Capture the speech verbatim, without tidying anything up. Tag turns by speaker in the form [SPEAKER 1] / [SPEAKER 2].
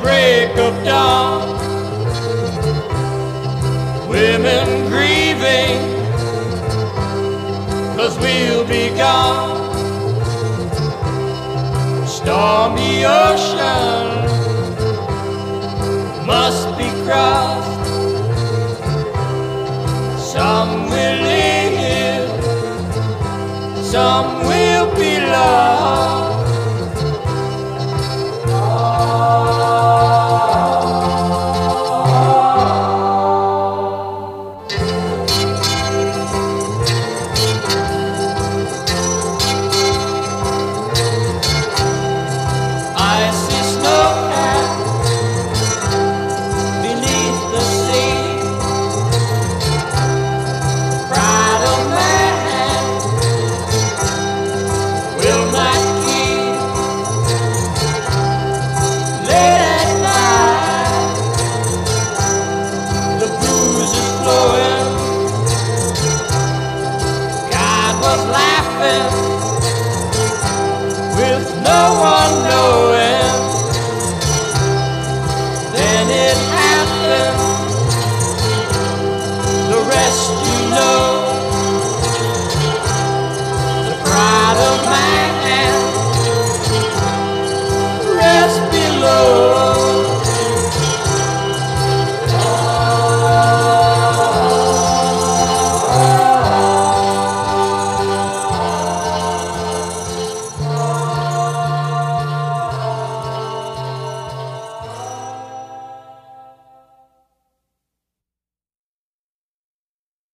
[SPEAKER 1] break of dawn. Women grieving, 'cause we'll be gone. Stormy ocean must be crossed. Some will live, some will be lost. God was laughing